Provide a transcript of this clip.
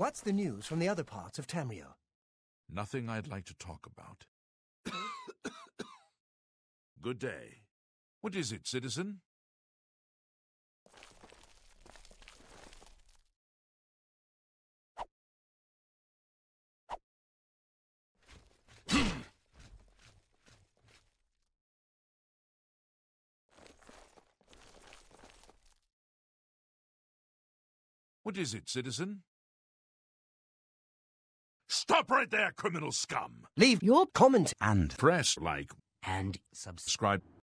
What's the news from the other parts of Tamriel? Nothing I'd like to talk about. Good day. What is it, citizen? What is it, citizen? Stop right there, criminal scum! Leave your comment and press like and subscribe.